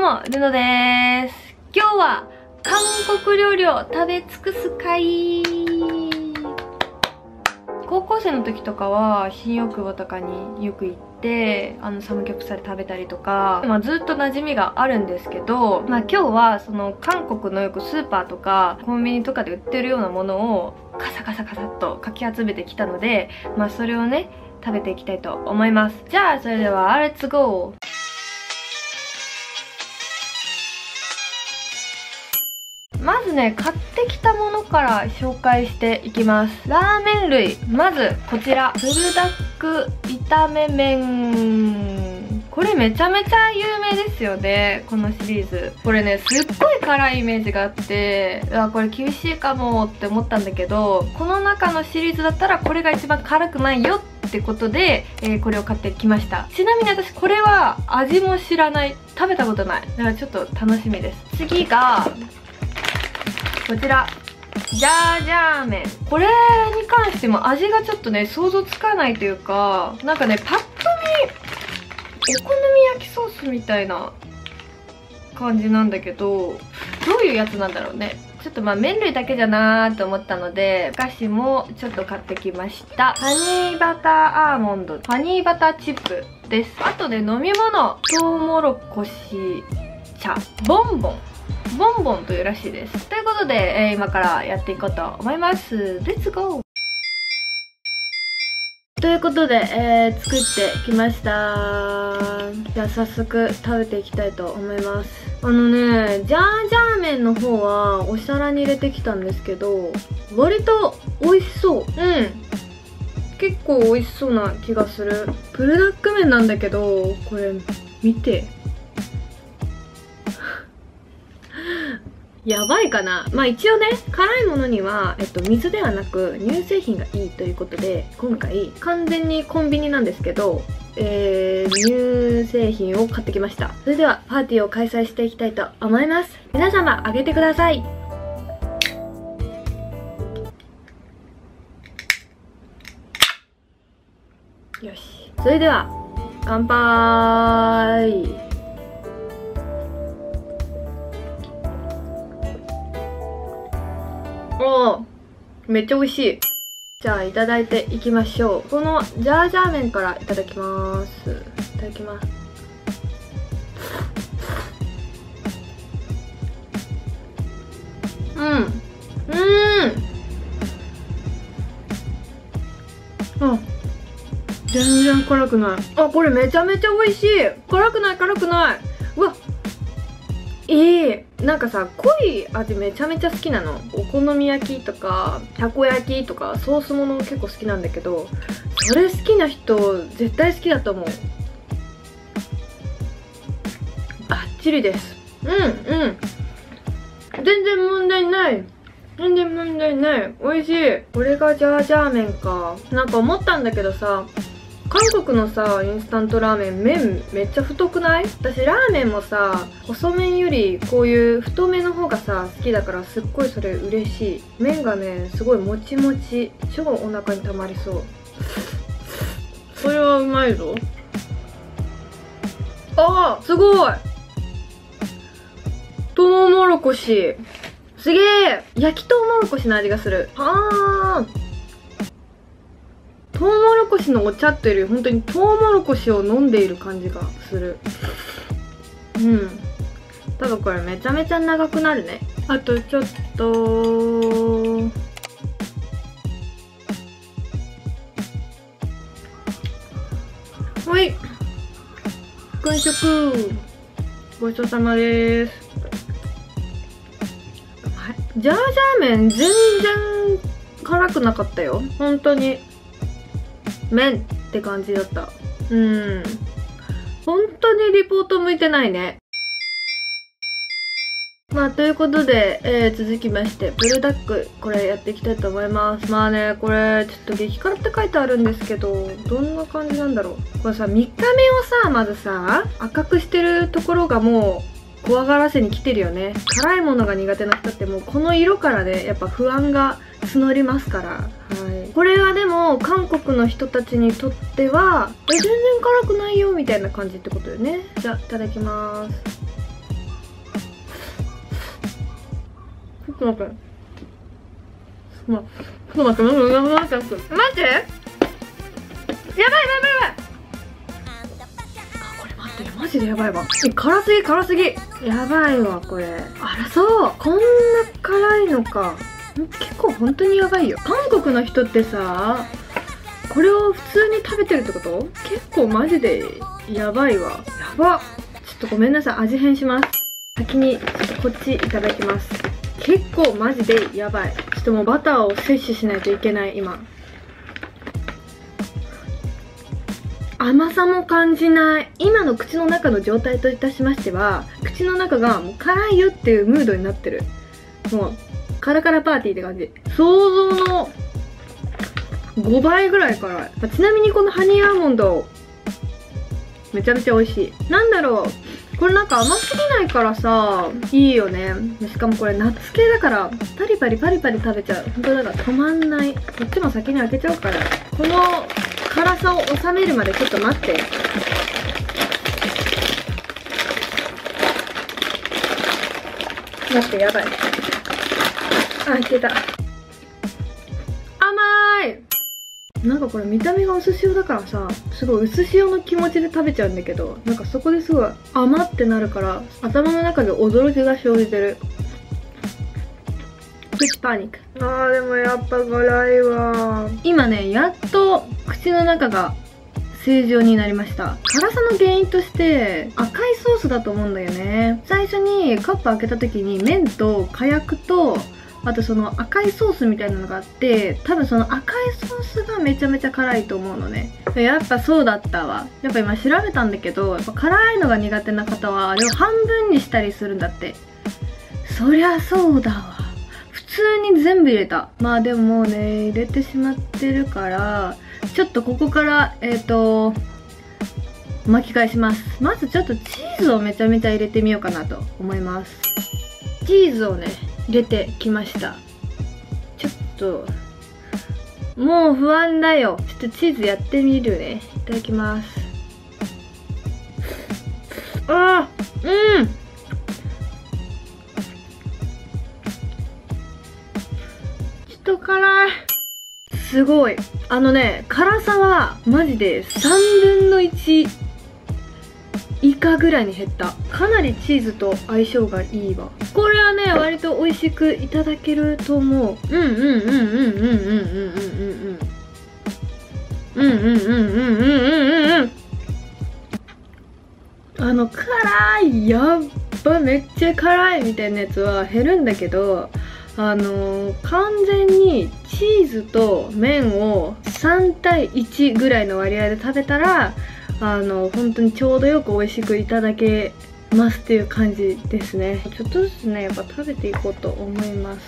も、ルノです。今日は韓国料理を食べ尽くす会。高校生の時とかは新大久保とかによく行ってサムギョプサル食べたりとか、ずっと馴染みがあるんですけど、今日はその韓国のよくスーパーとかコンビニとかで売ってるようなものをカサカサっとかき集めてきたので、それをね食べていきたいと思います。じゃあそれではレッツゴー。まずね、買ってきたものから紹介していきます。ラーメン類、まずこちらブルダック炒め麺。これめちゃめちゃ有名ですよね、このシリーズ。これね、すっごい辛いイメージがあって、これ厳しいかもって思ったんだけど、この中のシリーズだったらこれが一番辛くないよってことで、これを買ってきました。ちなみに私これは味も知らない、食べたことない、だからちょっと楽しみです。次がこちらジャージャー麺。これに関しても味がちょっとね想像つかないというか、なんかねパッと見お好み焼きソースみたいな感じなんだけど、どういうやつなんだろうね。ちょっと麺類だけじゃなーと思ったので、お菓子もちょっと買ってきました。ハニーバターアーモンド、ハニーバターチップです。あとね、飲み物、トウモロコシ茶、ボンボンというらしいです。ということで、今からやっていこうと思います。レッツゴー。ということで、作ってきました。じゃあ早速食べていきたいと思います。ジャージャー麺の方はお皿に入れてきたんですけど、割と美味しそう。結構美味しそうな気がする。ブルダック麺なんだけど、これ見て。やばいかな。一応ね、辛いものには、水ではなく乳製品がいいということで、今回完全にコンビニなんですけど、乳製品を買ってきました。それではパーティーを開催していきたいと思います。皆様あげてください。よし、それでは乾杯。めっちゃ美味しい。じゃあいただいていきましょう。このジャージャー麺からいただきます。いただきます。全然辛くない。これめちゃめちゃ美味しい。辛くない。うわ、なんかさ、濃い味めちゃめちゃ好きなの。お好み焼きとかたこ焼きとかソースもの結構好きなんだけど、それ好きな人絶対好きだと思う。バッチリです。全然問題ない。美味しい。これがジャージャー麺か。なんか思ったんだけどさ、韓国のさインスタントラーメン、麺めっちゃ太くない？私ラーメンもさ細麺よりこういう太めの方がさ好きだから、すっごいそれ嬉しい。麺がねすごいもちもち、超お腹にたまりそう。これはうまいぞ。すごい。トウモロコシすげえ。焼きトウモロコシの味がする。トウモロコシのお茶っていうより本当にトウモロコシを飲んでいる感じがする。ただこれめちゃめちゃ長くなるね。あとちょっと。はい、完食。ごちそうさまです。ジャージャー麺全然辛くなかったよ、本当に。麺って感じだった。本当にリポート向いてないね。ということで、続きましてブルダック、これやっていきたいと思います。これちょっと激辛って書いてあるんですけど、どんな感じなんだろう。これさ、見た目をさまずさ赤くしてるところがもう怖がらせに来てるよね。辛いものが苦手な人ってもうこの色からねやっぱ不安が募りますから。これはでも韓国の人たちにとっては全然辛くないよみたいな感じってことよね。じゃあいただきます。 と待って。待って、待って、待って、待って。やばいやばいやばい。これ待って、マジでやばいわ。辛すぎ、辛すぎ。やばいわ、これ。あら、そう。こんな辛いのか。結構本当にやばいよ。韓国の人ってさ、これを普通に食べてるってこと？結構マジでやばいわ。やば。ちょっとごめんなさい、味変します。先にちょっとこっちいただきます。結構マジでやばい。ちょっともうバターを摂取しないといけない今。甘さも感じない。今の口の中の状態といたしましては、口の中がもう辛いよっていうムードになってる。もうカラカラパーティーって感じ。想像の5倍ぐらい辛い。ちなみにこのハニーアーモンドめちゃめちゃ美味しい。なんだろう、これなんか甘すぎないからさ、いいよね。しかもこれナッツ系だからパリパリパリパリ食べちゃう。ほんとだから止まんない。こっちも先に開けちゃおうから。この辛さを収めるまでちょっと待って。待って、やばい。あ、いけた。甘い。なんかこれ見た目が薄塩だからさ、すごい薄塩の気持ちで食べちゃうんだけど、なんかそこですごい甘ってなるから頭の中で驚きが生じてる。プチパニック。でもやっぱ辛いわ。今ね、やっと口の中が正常になりました。辛さの原因として赤いソースだと思うんだよね。最初にカップ開けた時に麺と火薬とあとその赤いソースみたいなのがあって、多分その赤いソースがめちゃめちゃ辛いと思うのね。やっぱそうだったわ。やっぱ今調べたんだけど、やっぱ辛いのが苦手な方はあれを半分にしたりするんだって。そりゃそうだわ。普通に全部入れた。まあでももうね、入れてしまってるからちょっとここから巻き返します。まずちょっとチーズをめちゃめちゃ入れてみようかなと思います。チーズをね入れてきました。ちょっともう不安だよ。ちょっとチーズやってみるね。いただきます。ちょっと辛い。すごい。辛さはマジで3分の1以下ぐらいに減った。かなりチーズと相性がいいわ。これはね、割と美味しくいただけると思う。辛い、やっば、めっちゃ辛いみたいなやつは減るんだけど、完全にチーズと麺を3対1ぐらいの割合で食べたら、本当にちょうどよく美味しくいただけますっていう感じですね。ちょっとずつね、やっぱ食べていこうと思います。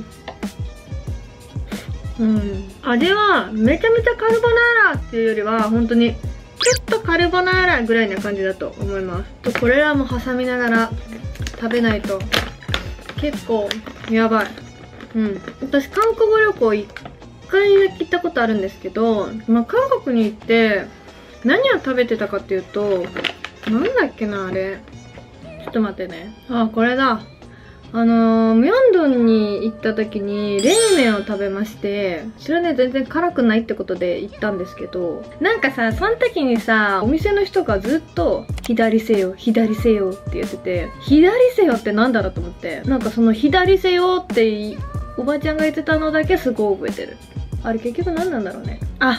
味はめちゃめちゃカルボナーラっていうよりは、本当にちょっとカルボナーラぐらいな感じだと思います。これらも挟みながら食べないと結構やばい。私韓国旅行1回だけ行ったことあるんですけど、韓国に行って何を食べてたかっていうと、なんだっけな、あれ。ちょっと待ってね。これだ。ミョンドンに行った時に冷麺を食べまして、それはね、全然辛くないってことで行ったんですけど、なんかさ、その時にさ、お店の人がずっと左せよ、左せよって言ってて、左せよってなんだろうと思って、なんかその左せよっておばちゃんが言ってたのだけすごい覚えてる。あれ結局何なんだろうね。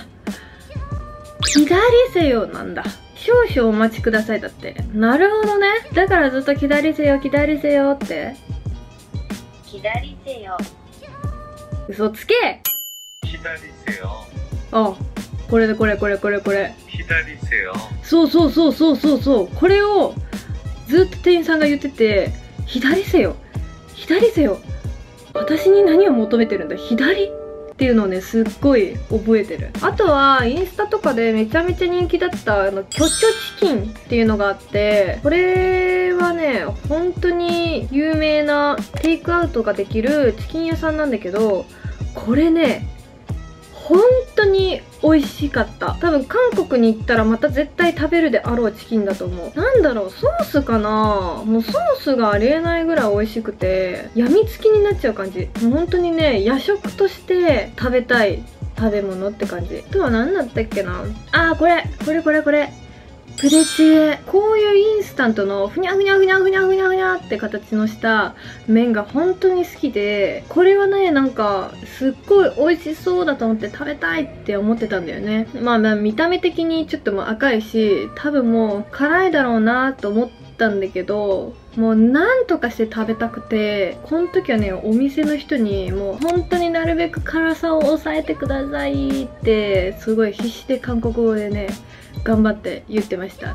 左せよなんだ。少々お待ちくださいだって。なるほどね。だからずっと左せよ、左せよって。左せよ。嘘つけ。 左せよ。 これでこれ。左せよ。 そう。これをずっと店員さんが言ってて、左せよ。私に何を求めてるんだ、左っていうのをね、すっごい覚えてる。あとはインスタとかでめちゃめちゃ人気だったキョチョチキンっていうのがあって、これはね、本当に有名なテイクアウトができるチキン屋さんなんだけど、これね、 本当に美味しかった。多分韓国に行ったらまた絶対食べるであろうチキンだと思う。なんだろう、ソースかな。もうソースがありえないぐらい美味しくて、やみつきになっちゃう感じ。もう本当にね、夜食として食べたい食べ物って感じ。あとは何だったっけな。あー、これプデチゲ。こういうインスタントのふにゃふにゃふにゃふにゃふにゃふにゃって形のした麺が本当に好きで、これはね、なんかすっごい美味しそうだと思って食べたいって思ってたんだよね。まあ見た目的にちょっともう赤いし、多分もう辛いだろうなと思ったんだけど、もうなんとかして食べたくて、この時はね、お店の人にもう本当になるべく辛さを抑えてくださいってすごい必死で韓国語でね、頑張って言ってました。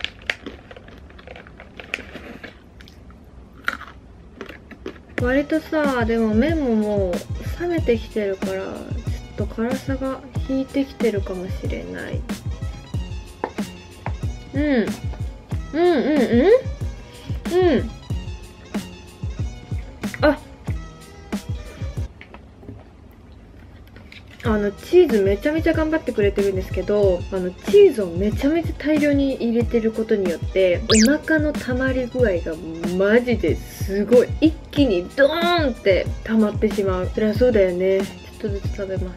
割とさ、でも麺ももう冷めてきてるから、ちょっと辛さが引いてきてるかもしれない。チーズめちゃめちゃ頑張ってくれてるんですけど、チーズをめちゃめちゃ大量に入れてることによってお腹の溜まり具合がマジですごい一気にドーンって溜まってしまう。そりゃそうだよね。ちょっとずつ食べます。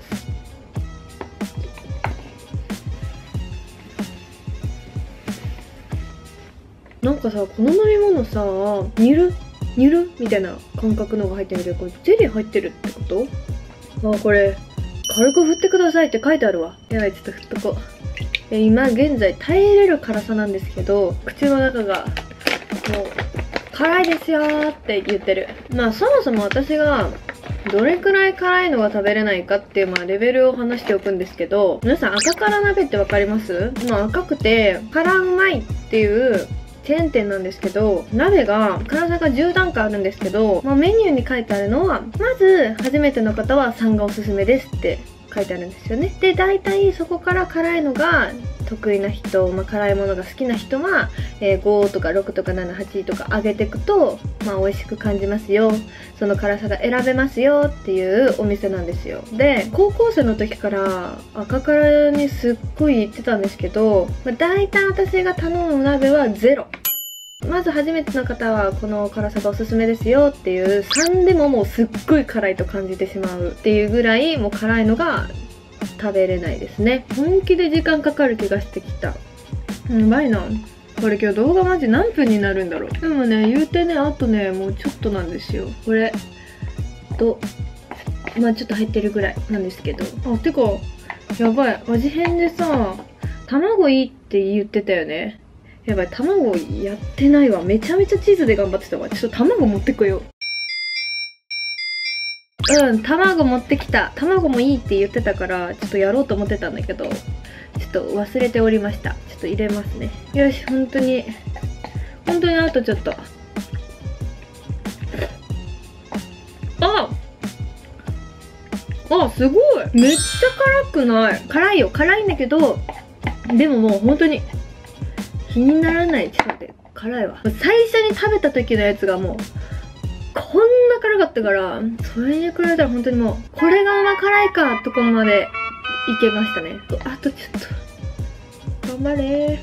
なんかさ、この飲み物さ、煮るみたいな感覚のが入ってるんだけど、これゼリー入ってるってこと？あ、これ軽く振ってくださいって書いてあるわ。やばい、ちょっと振っとこう。今現在耐えれる辛さなんですけど、口の中がもう辛いですよーって言ってる。まあそもそも私がどれくらい辛いのが食べれないかっていうレベルを話しておくんですけど、皆さん赤辛鍋ってわかります？赤くて辛うまいっていうチェーン店なんですけど、鍋が辛さが10段階あるんですけど、メニューに書いてあるのは、まず初めての方は3がおすすめですって書いてあるんですよね。で、大体そこから辛いのが得意な人、辛いものが好きな人は、5とか6とか7、8とか上げていくと、美味しく感じますよ。その辛さが選べますよっていうお店なんですよ。で、高校生の時から赤辛にすっごい行ってたんですけど、大体私が頼む鍋は0。まず初めての方はこの辛さがおすすめですよっていう3でももうすっごい辛いと感じてしまうっていうぐらいもう辛いのが食べれないですね。本気で時間かかる気がしてきた。やばいな。これ今日動画マジ何分になるんだろう。でもね、言うてね、あとね、もうちょっとなんですよ。これとちょっと入ってるぐらいなんですけど。あ、てかやばい、味変でさ、卵いいって言ってたよね。やばい、卵やってないわ。めちゃめちゃチーズで頑張ってたわ。ちょっと卵持ってこよう。卵持ってきた。卵もいいって言ってたから、ちょっとやろうと思ってたんだけど、ちょっと忘れておりました。ちょっと入れますね。よし、本当にあとちょっと。あ、すごい。めっちゃ辛くない。辛いよ。辛いんだけど、でももう本当に気にならない。ちょっと待って、辛いわ。最初に食べた時のやつがもうこんな辛かったから、それに比べたら本当にもうこれが辛いかとこまでいけましたね。あとちょっと頑張れ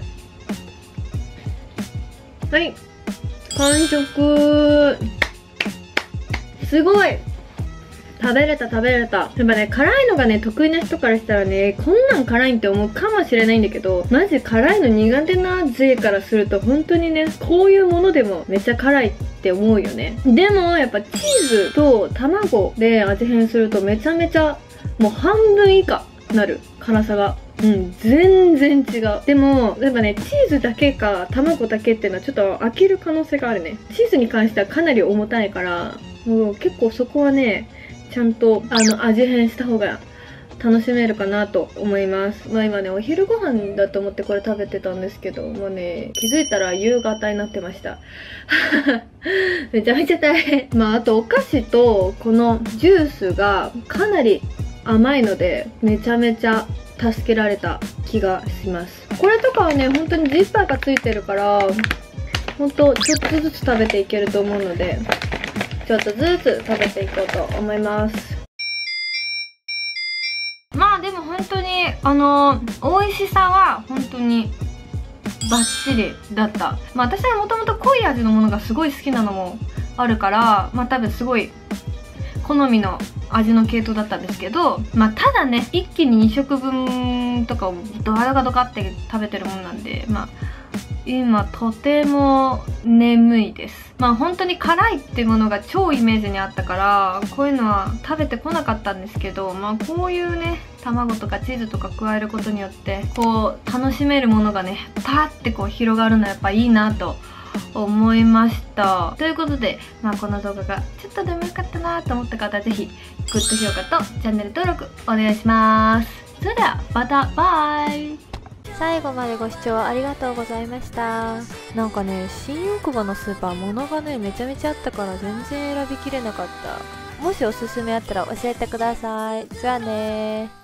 ー。はい、完食。すごい、食べれた。やっぱね、辛いのがね、得意な人からしたらね、こんなん辛いんって思うかもしれないんだけど、マジ辛いの苦手な勢からすると、本当にね、こういうものでもめっちゃ辛いって思うよね。でも、やっぱチーズと卵で味変するとめちゃめちゃ、もう半分以下なる、辛さが。全然違う。でも、やっぱね、チーズだけか卵だけっていうのはちょっと飽きる可能性があるね。チーズに関してはかなり重たいから、もう結構そこはね、ちゃんと味変した方が楽しめるかなと思います。今ね、お昼ご飯だと思ってこれ食べてたんですけど、もうね、気づいたら夕方になってました。めちゃめちゃ大変。あとお菓子とこのジュースがかなり甘いので、めちゃめちゃ助けられた気がします。これとかはね、本当にジッパーがついてるから、本当ちょっとずつ食べていけると思うので、ちょっとずつ食べていこうと思います。 まあでも本当に美味しさは本当にバッチリだった。まあ私はもともと濃い味のものがすごい好きなのもあるから、まあ多分すごい好みの味の系統だったんですけど、まあただね、一気に2食分とかをドカドカドカって食べてるもんなんで、まあ今とても眠いです。まあ本当に辛いっていうものが超イメージにあったから、こういうのは食べてこなかったんですけど、まあこういうね、卵とかチーズとか加えることによって、こう楽しめるものがね、パーってこう広がるのはやっぱいいなと思いました。ということで、まあこの動画がちょっとでもよかったなと思った方はぜひグッド評価とチャンネル登録お願いします。それではまたバイ。 最後までご視聴ありがとうございました。なんかね、新大久保のスーパー物がねめちゃめちゃあったから全然選びきれなかった。もしおすすめあったら教えてください。じゃあねー。